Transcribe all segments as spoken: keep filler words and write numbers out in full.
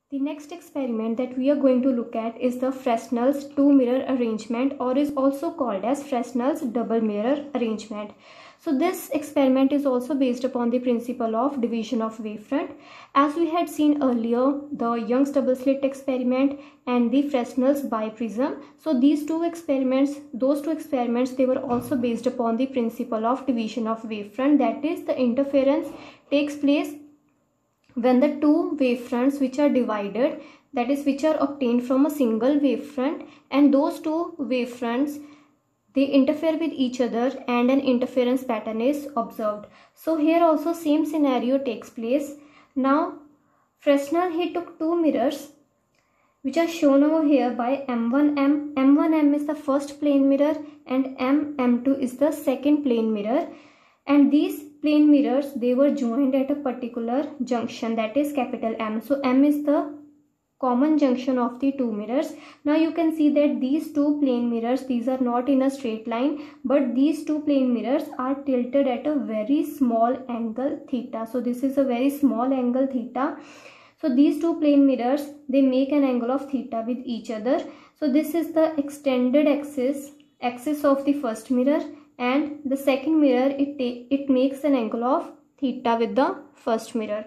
The next experiment that we are going to look at is the Fresnel's two mirror arrangement, or is also called as Fresnel's double mirror arrangement. So this experiment is also based upon the principle of division of wavefront. As we had seen earlier, the Young's double slit experiment and the Fresnel's biprism. So these two experiments, those two experiments, they were also based upon the principle of division of wavefront. That is, the interference takes place when the two wavefronts which are divided, that is which are obtained from a single wavefront, and those two wavefronts, they interfere with each other and an interference pattern is observed. So here also same scenario takes place. Now Fresnel, he took two mirrors which are shown over here by M one M. M one M is the first plane mirror and M M two is the second plane mirror, and these plane mirrors, they were joined at a particular junction, that is capital M. So M is the common junction of the two mirrors. Now you can see that these two plane mirrors, these are not in a straight line, but these two plane mirrors are tilted at a very small angle theta. So this is a very small angle theta. So these two plane mirrors, they make an angle of theta with each other. So this is the extended axis axis of the first mirror, and the second mirror, it it makes an angle of theta with the first mirror.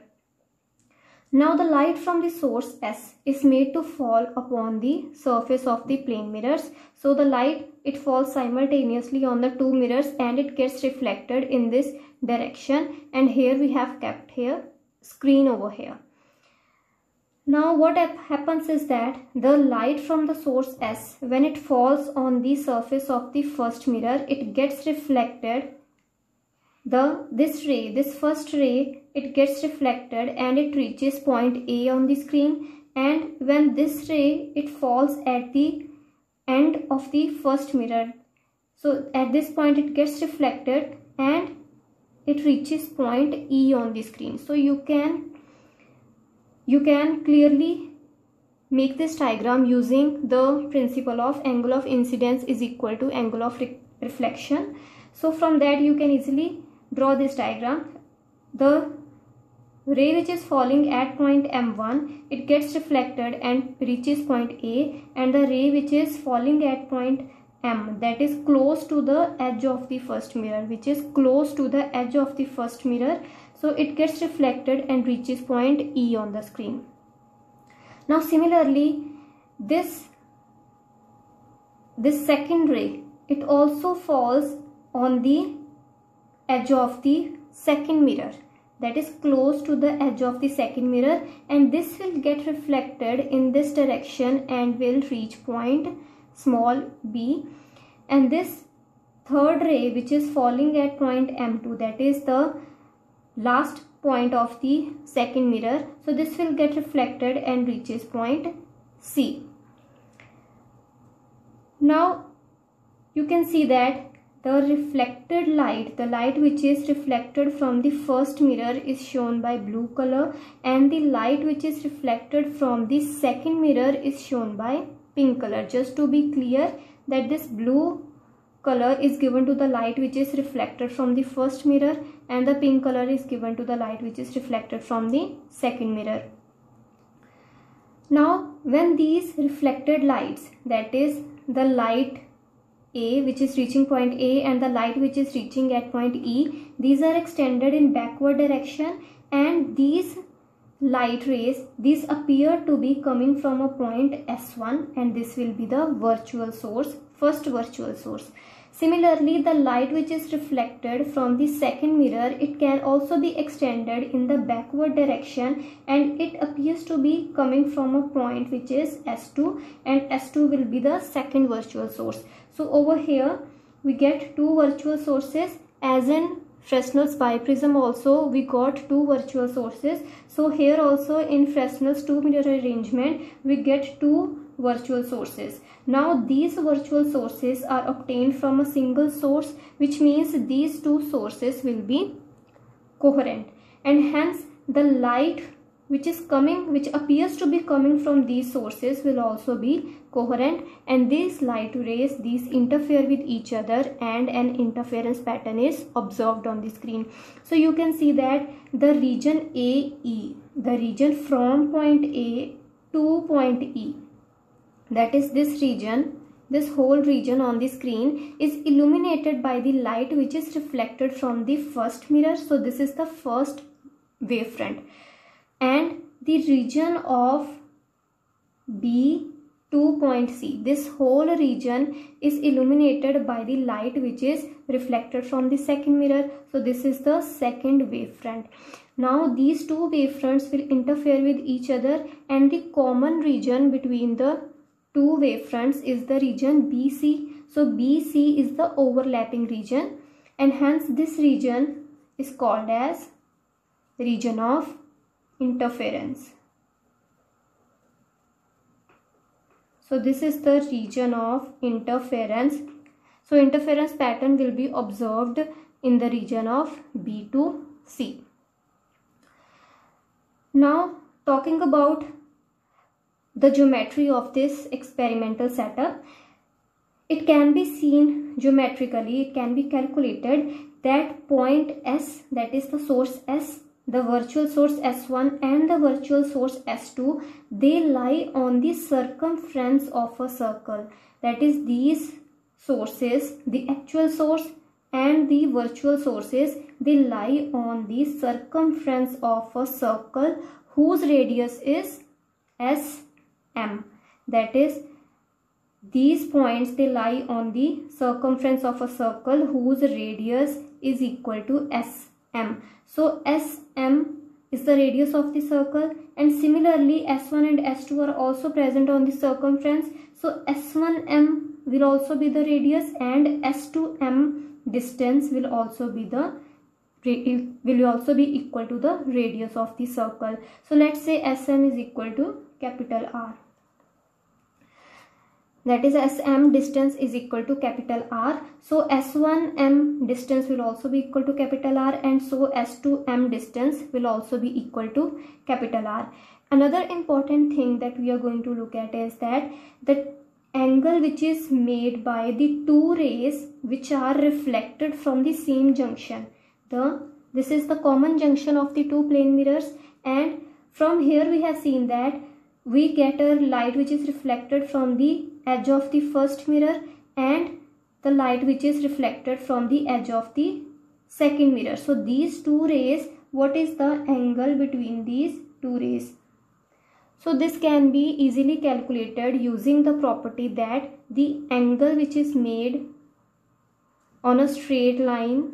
Now the light from the source S is made to fall upon the surface of the plane mirrors. So the light, it falls simultaneously on the two mirrors and it gets reflected in this direction, and here we have kept here screen over here. Now what happens is that the light from the source S, when it falls on the surface of the first mirror, it gets reflected. The this ray, this first ray, it gets reflected and it reaches point A on the screen, and when this ray, it falls at the end of the first mirror, so at this point it gets reflected and it reaches point E on the screen. So you can You can clearly make this diagram using the principle of angle of incidence is equal to angle of re reflection. So from that you can easily draw this diagram. The ray which is falling at point M one, it gets reflected and reaches point A, and the ray which is falling at point M, that is close to the edge of the first mirror, which is close to the edge of the first mirror, so it gets reflected and reaches point E on the screen. Now similarly, this this second ray, it also falls on the edge of the second mirror, that is close to the edge of the second mirror, and this will get reflected in this direction and will reach point small b. And this third ray which is falling at point M two, that is the last point of the second mirror, so this will get reflected and reaches point C. Now you can see that the reflected light, the light which is reflected from the first mirror is shown by blue color, and the light which is reflected from the second mirror is shown by pink color. Just to be clear that this blue color is given to the light which is reflected from the first mirror, and the pink color is given to the light which is reflected from the second mirror. Now when these reflected lights, that is the light A which is reaching point A and the light which is reaching at point E, these are extended in backward direction, and these light rays, these appear to be coming from a point S one, and this will be the virtual source, first virtual source. Similarly, the light which is reflected from the second mirror, it can also be extended in the backward direction, and it appears to be coming from a point which is S two, and S two will be the second virtual source. So over here we get two virtual sources, as in Fresnel's biprism also we got two virtual sources. So here also in Fresnel's two mirror arrangement we get two virtual sources. Now these virtual sources are obtained from a single source, which means these two sources will be coherent, and hence the light which is coming, which appears to be coming from these sources, will also be coherent, and these light rays, these interfere with each other and an interference pattern is observed on the screen. So you can see that the region A E, the region from point A two point E, that is this region, this whole region on the screen is illuminated by the light which is reflected from the first mirror. So this is the first wavefront, and the region of B two point C, this whole region is illuminated by the light which is reflected from the second mirror. So this is the second wavefront. Now these two wavefronts will interfere with each other, and the common region between the two wavefronts is the region B C. So B C is the overlapping region, and hence this region is called as region of interference. So this is the region of interference. So interference pattern will be observed in the region of B to C. Now talking about the geometry of this experimental setup, it can be seen geometrically, it can be calculated that point S, that is the source S, the virtual source S one and the virtual source S two, they lie on the circumference of a circle. That is, these sources, the actual source and the virtual sources, they lie on the circumference of a circle whose radius is S M. That is, these points, they lie on the circumference of a circle whose radius is equal to S M. So S M is the radius of the circle, and similarly S one and S two are also present on the circumference. So S one M will also be the radius, and S two M distance will also be the will also be equal to the radius of the circle. So let's say S M is equal to capital R. That is, S M distance is equal to capital R. So S one M distance will also be equal to capital R, and so S two M distance will also be equal to capital R. Another important thing that we are going to look at is that the angle which is made by the two rays which are reflected from the same junction. The this is the common junction of the two plane mirrors, and from here we have seen that we get a light which is reflected from the edge of the first mirror and the light which is reflected from the edge of the second mirror. So these two rays, what is the angle between these two rays? So this can be easily calculated using the property that the angle which is made on a straight line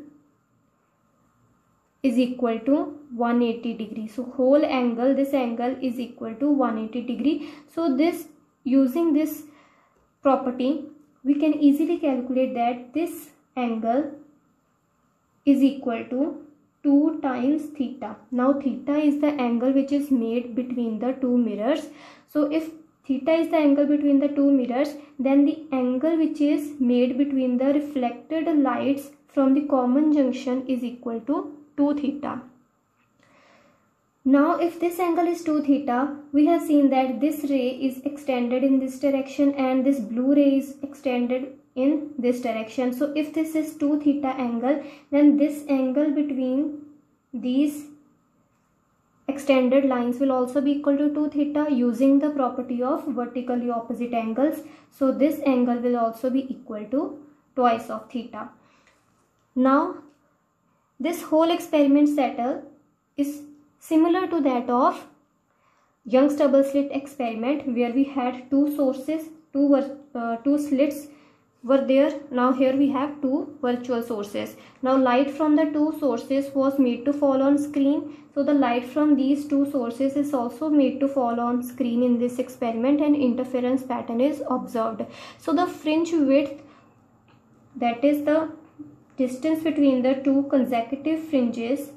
is equal to one hundred eighty degree. So whole angle, this angle is equal to one hundred eighty degree. So this, using this property, we can easily calculate that this angle is equal to two times theta. Now theta is the angle which is made between the two mirrors. So if theta is the angle between the two mirrors, then the angle which is made between the reflected lights from the common junction is equal to two theta. Now if this angle is two theta, we have seen that this ray is extended in this direction and this blue ray is extended in this direction. So if this is two theta angle, then this angle between these extended lines will also be equal to two theta using the property of vertically opposite angles. So this angle will also be equal to twice of theta. Now this whole experiment setup is similar to that of Young's double slit experiment, where we had two sources, two uh, two slits were there. Now here we have two virtual sources. Now light from the two sources was made to fall on screen. So the light from these two sources is also made to fall on screen in this experiment, and interference pattern is observed. So the fringe width, that is the distance between the two consecutive fringes,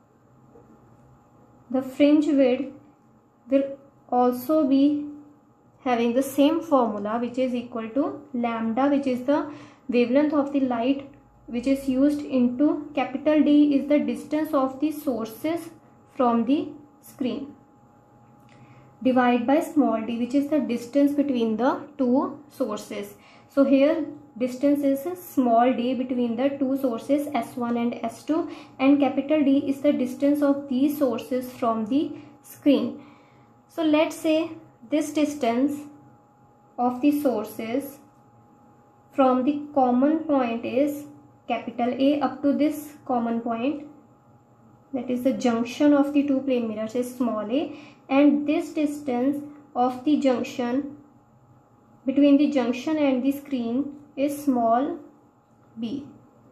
the fringe width will also be having the same formula, which is equal to lambda, which is the wavelength of the light which is used, into capital D is the distance of the sources from the screen, divided by small d, which is the distance between the two sources. So here distance is small d between the two sources S one and S two, and capital D is the distance of these sources from the screen. So let's say this distance of the sources from the common point is capital A up to this common point, that is the junction of the two plane mirrors, is small a, and this distance of the junction between the junction and the screen is small b.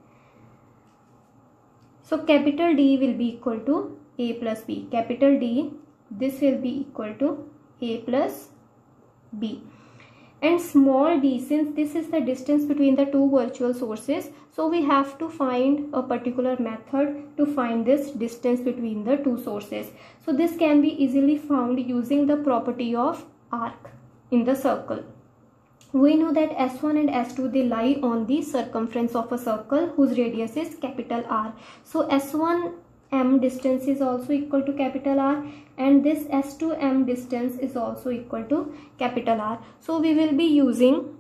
So capital D will be equal to A plus B. Capital D, this will be equal to A plus B. And small d, since this is the distance between the two virtual sources, so we have to find a particular method to find this distance between the two sources. So this can be easily found using the property of arc in the circle. We know that S one and S two, they lie on the circumference of a circle whose radius is capital R. So S one m distance is also equal to capital R, and this S two m distance is also equal to capital R. So we will be using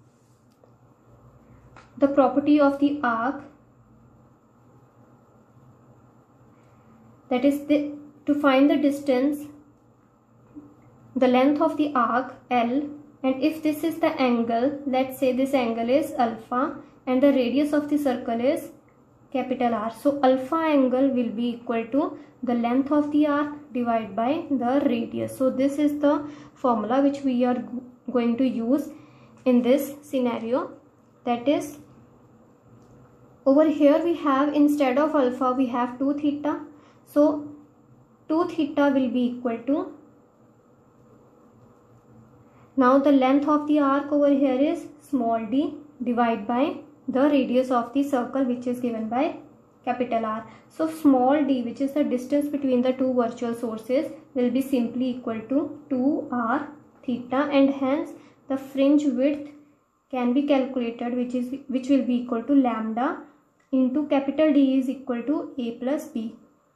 the property of the arc, that is the, to find the distance, the length of the arc L, and if this is the angle, let's say this angle is alpha and the radius of the circle is capital R. So alpha angle will be equal to the length of the arc divided by the radius. So this is the formula which we are going to use in this scenario. That is, over here we have, instead of alpha we have two theta. So two theta will be equal to, now the length of the arc over here is small d divided by the radius of the circle, which is given by capital R. So small d, which is the distance between the two virtual sources, will be simply equal to two r theta, and hence the fringe width can be calculated, which is which will be equal to lambda into capital D is equal to A plus B.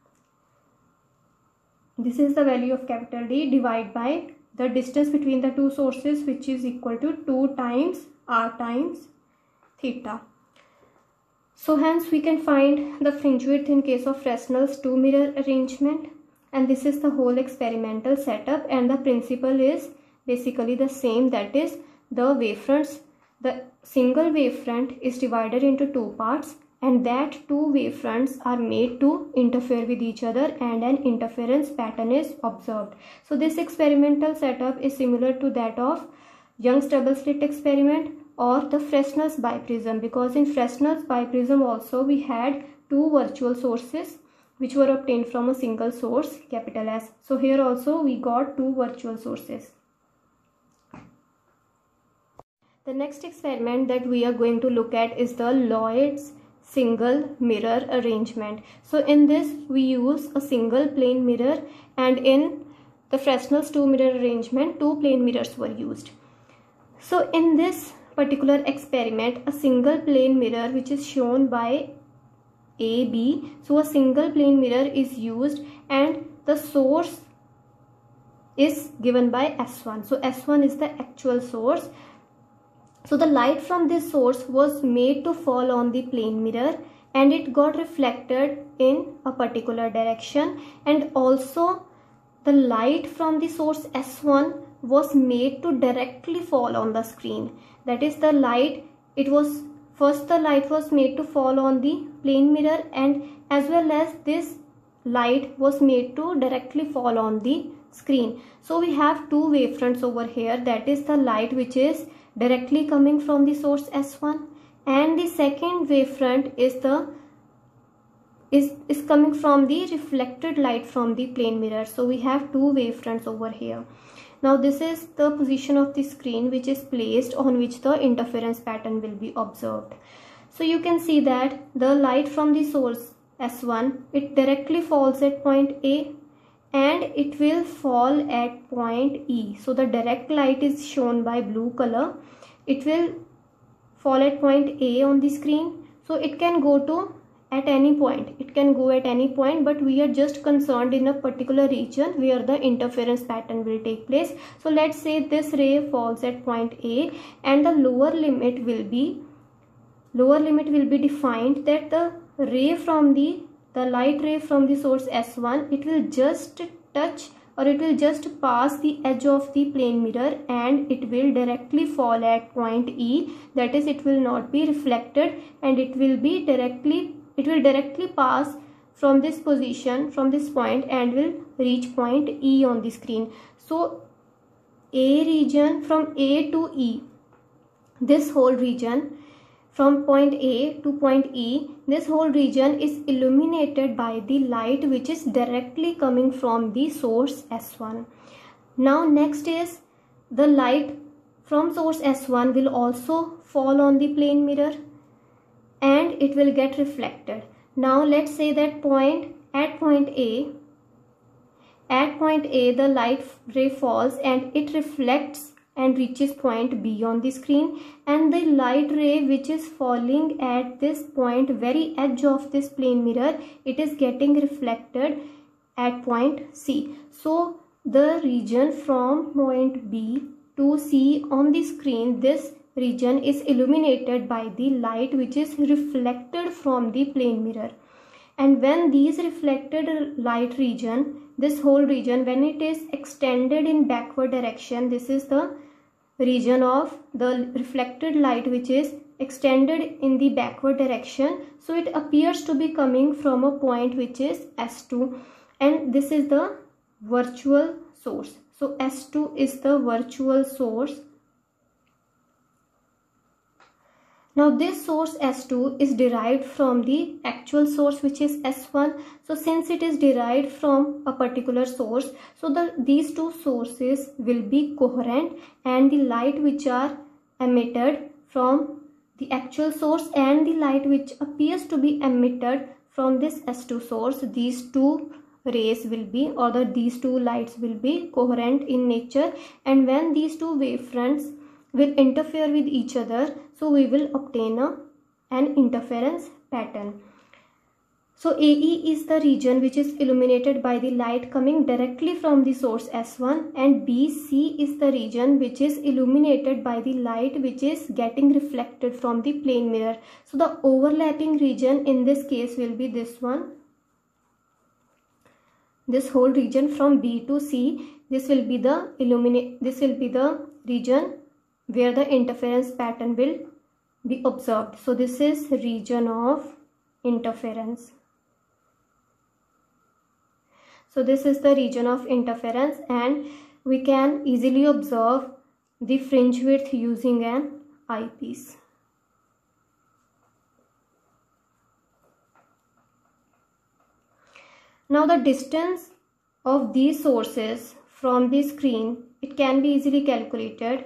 This is the value of capital D divided by the distance between the two sources, which is equal to two times r times theta. So hence we can find the fringe width in case of Fresnel's two mirror arrangement, and this is the whole experimental setup, and the principle is basically the same, that is the wavefronts, the single wavefront is divided into two parts, and that two wavefronts are made to interfere with each other, and an interference pattern is observed. So this experimental setup is similar to that of Young's double slit experiment or the Fresnel's biprism, because in Fresnel's biprism also we had two virtual sources which were obtained from a single source, capital S. So here also we got two virtual sources. The next experiment that we are going to look at is the Lloyd's single mirror arrangement. So in this we use a single plane mirror, and in the Fresnel's two mirror arrangement two plane mirrors were used. So in this particular experiment, a single plane mirror which is shown by A B, so a single plane mirror is used and the source is given by S one. So S one is the actual source. So the light from this source was made to fall on the plane mirror, and it got reflected in a particular direction, and also the light from the source S one was made to directly fall on the screen. That is, the light, it was first the light was made to fall on the plane mirror, and as well as this light was made to directly fall on the screen. So we have two wavefronts over here, that is the light which is directly coming from the source S one, and the second wavefront is the is is coming from the reflected light from the plane mirror. So we have two wavefronts over here. Now this is the position of the screen which is placed on which the interference pattern will be observed. So you can see that the light from the source S one, it directly falls at point A and it will fall at point E. So the direct light is shown by blue color. It will fall at point A on the screen. So it can go to at any point. It can go at any point, but we are just concerned in a particular region where the interference pattern will take place. So let's say this ray falls at point A, and the lower limit will be lower limit will be defined that the ray from the the light ray from the source S one, it will just touch or it will just pass the edge of the plane mirror and it will directly fall at point E. That is, it will not be reflected and it will be directly, it will directly pass from this position, from this point, and will reach point E on the screen. So A region, from A to E, this whole region, from point A to point E, this whole region is illuminated by the light which is directly coming from the source S one. Now next is the light from source S one will also fall on the plane mirror and it will get reflected. Now let's say that point at point A, at point A the light ray falls and it reflects and reaches point B on the screen, and the light ray which is falling at this point, very edge of this plane mirror, it is getting reflected at point C. So the region from point B to C on the screen, this region is illuminated by the light which is reflected from the plane mirror. And when these reflected light region, this whole region, when it is extended in backward direction, this is the region of the reflected light which is extended in the backward direction. So it appears to be coming from a point which is S two, and this is the virtual source. So S two is the virtual source. Now this source S two is derived from the actual source which is S one. So since it is derived from a particular source, so the these two sources will be coherent, and the light which are emitted from the actual source and the light which appears to be emitted from this S two source, these two rays will be, or the these two lights will be coherent in nature, and when these two wavefronts will interfere with each other, so we will obtain a, an interference pattern. So A E is the region which is illuminated by the light coming directly from the source S one, and B C is the region which is illuminated by the light which is getting reflected from the plane mirror. So the overlapping region in this case will be this one, this whole region from B to C. This will be the illuminate, this will be the region where the interference pattern will be observed. So this is region of interference. So this is the region of interference, and we can easily observe the fringe width using an eyepiece. Now the distance of these sources from the screen, it can be easily calculated.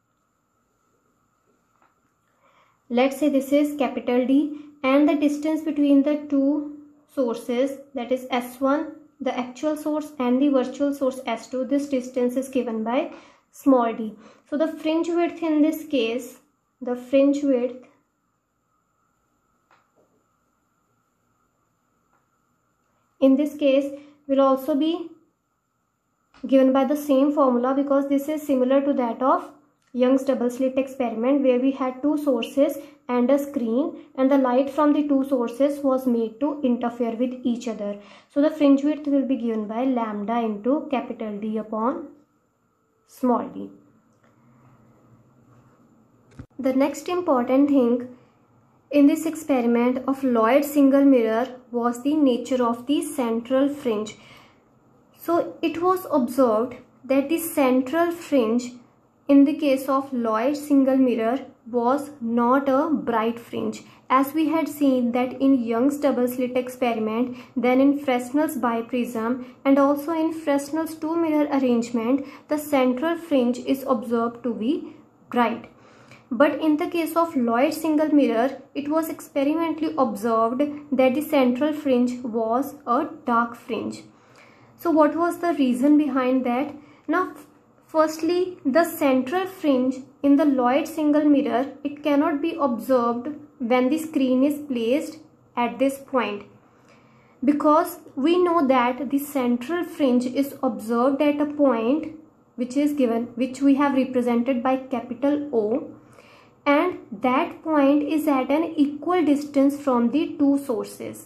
Let's say this is capital D, and the distance between the two sources, that is S one, the actual source, and the virtual source S two, this distance is given by small d. So the fringe width in this case, the fringe width in this case will also be given by the same formula, because this is similar to that of Young's double slit experiment, where we had two sources and a screen, and the light from the two sources was made to interfere with each other. So the fringe width will be given by lambda into capital D upon small d. The next important thing in this experiment of Lloyd single mirror was the nature of the central fringe. So it was observed that the central fringe in the case of Lloyd single mirror was not a bright fringe, as we had seen that in Young's double slit experiment, then in Fresnel's biprism, and also in Fresnel's two mirror arrangement, the central fringe is observed to be bright. But in the case of Lloyd single mirror, it was experimentally observed that the central fringe was a dark fringe. So what was the reason behind that? Now, firstly, the central fringe in the Lloyd single mirror, it cannot be observed when the screen is placed at this point, because we know that the central fringe is observed at a point which is given, which we have represented by capital O, and that point is at an equal distance from the two sources.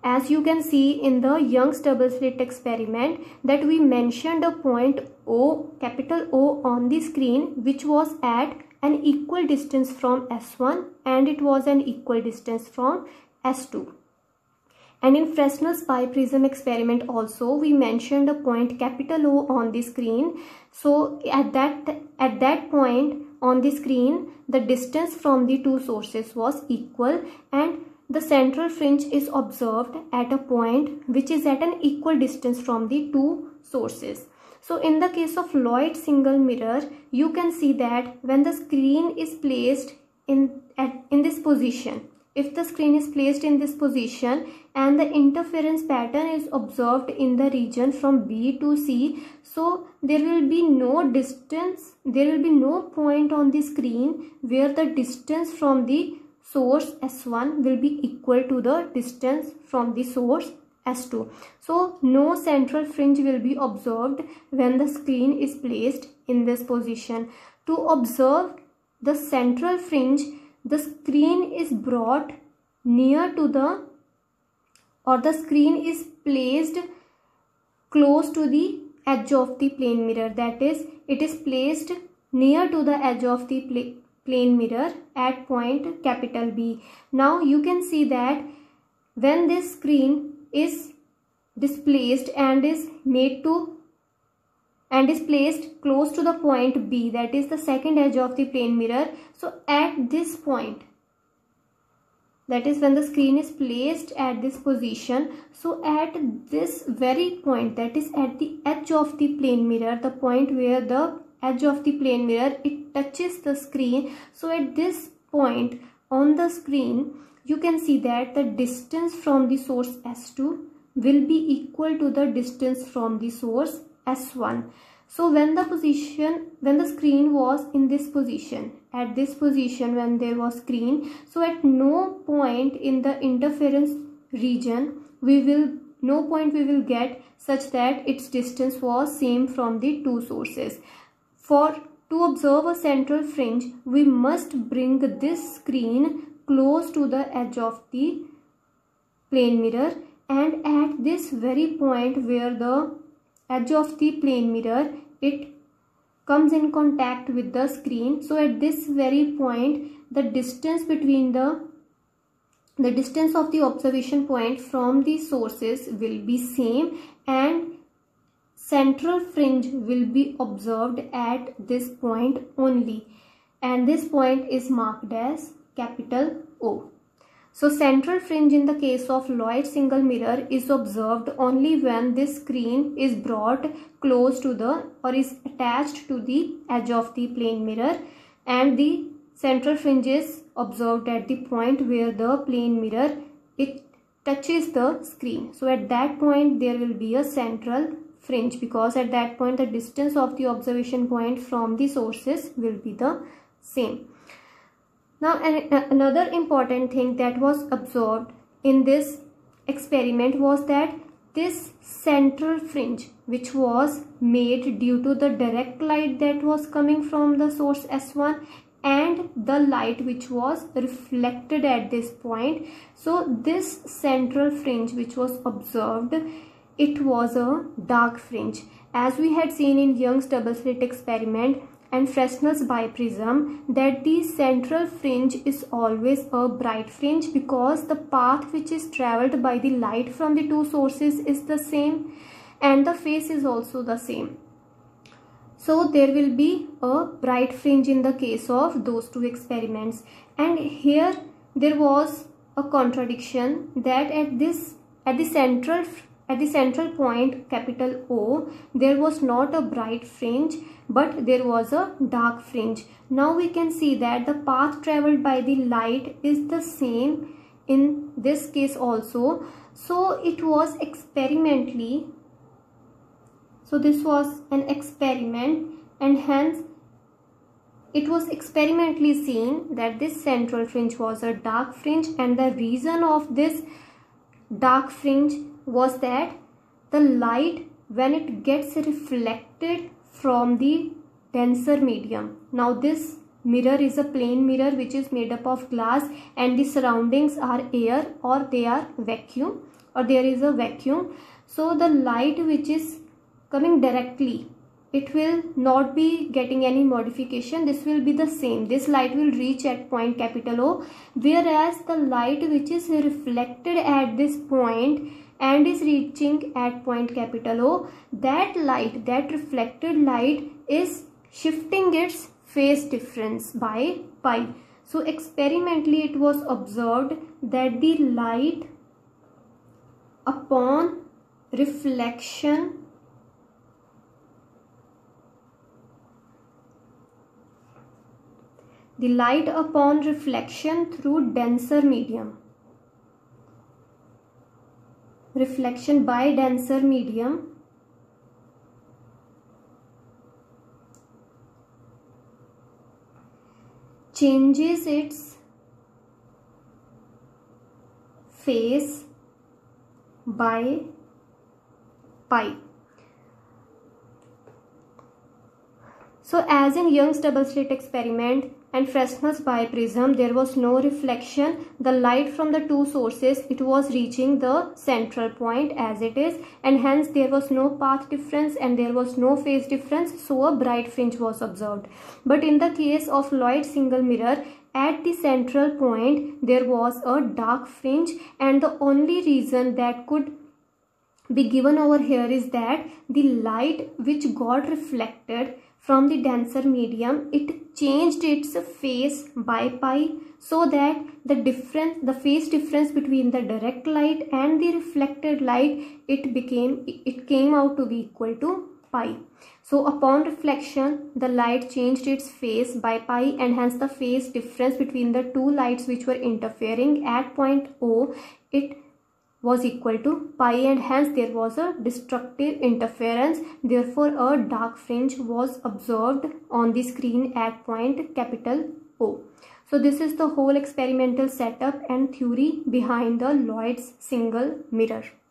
as you can see in the Young's double slit experiment, that we mentioned a point O, capital O on the screen, which was at an equal distance from S one and it was an equal distance from S two. And in Fresnel's biprism experiment also, we mentioned a point capital O on the screen. So at that, at that point on the screen, the distance from the two sources was equal and the central fringe is observed at a point which is at an equal distance from the two sources. So in the case of Lloyd single mirror, you can see that when the screen is placed in, at, in this position, if the screen is placed in this position and the interference pattern is observed in the region from B to C, so there will be no distance, there will be no point on the screen where the distance from the source S one will be equal to the distance from the source S two. So no central fringe will be observed when the screen is placed in this position. To observe the central fringe, the screen is brought near to the, or the screen is placed close to the edge of the plane mirror. That is, it is placed near to the edge of the plane plane mirror at point capital B. Now you can see that when this screen is displaced and is made to and is placed close to the point B, that is the second edge of the plane mirror, so at this point, that is when the screen is placed at this position, so at this very point, that is at the edge of the plane mirror, the point where the edge of the plane mirror, it touches the screen. So at this point on the screen, you can see that the distance from the source S two will be equal to the distance from the source S one. So when the position, when the screen was in this position, at this position when there was screen, so at no point in the interference region, we will, no point we will get such that its distance was same from the two sources. For to observe a central fringe, we must bring this screen close to the edge of the plane mirror, and at this very point where the edge of the plane mirror, it comes in contact with the screen. So at this very point, the distance between the the distance of the observation point from the sources will be same and central fringe will be observed at this point only, and this point is marked as capital O. So central fringe in the case of Lloyd single mirror is observed only when this screen is brought close to the, or is attached to the edge of the plane mirror, and the central fringe is observed at the point where the plane mirror, it touches the screen. So at that point there will be a central fringe, because at that point the distance of the observation point from the sources will be the same. Now an, another important thing that was observed in this experiment was that this central fringe, which was made due to the direct light that was coming from the source S one and the light which was reflected at this point, so this central fringe which was observed, it was a dark fringe. As we had seen in Young's double slit experiment and Fresnel's biprism, that the central fringe is always a bright fringe, because the path which is traveled by the light from the two sources is the same and the phase is also the same. So there will be a bright fringe in the case of those two experiments. And here there was a contradiction, that at this at the central At the central point capital O, there was not a bright fringe but there was a dark fringe. Now we can see that the path traveled by the light is the same in this case also. So it was experimentally, so this was an experiment, and hence it was experimentally seen that this central fringe was a dark fringe, and the reason of this dark fringe was that the light, when it gets reflected from the denser medium, now this mirror is a plane mirror which is made up of glass and the surroundings are air or they are vacuum. or there is a vacuum, so the light which is coming directly, it will not be getting any modification. This will be the same. This light will reach at point capital O, whereas the light which is reflected at this point and is reaching at point capital O, that light, that reflected light is shifting its phase difference by pi. So experimentally it was observed that the light upon reflection the light upon reflection through denser medium, reflection by denser medium, changes its phase by pi. So as in Young's double slit experiment and Fresnel's biprism, there was no reflection. The light from the two sources, it was reaching the central point as it is, and hence there was no path difference and there was no phase difference, so a bright fringe was observed. But in the case of Lloyd single mirror, at the central point there was a dark fringe, and the only reason that could be given over here is that the light which got reflected from the denser medium, it changed its phase by pi, so that the difference, the phase difference between the direct light and the reflected light, it became, it came out to be equal to pi. So upon reflection, the light changed its phase by pi, and hence the phase difference between the two lights which were interfering at point O, it was equal to pi, and hence there was a destructive interference. Therefore a dark fringe was observed on the screen at point capital O. So this is the whole experimental setup and theory behind the Lloyd's single mirror.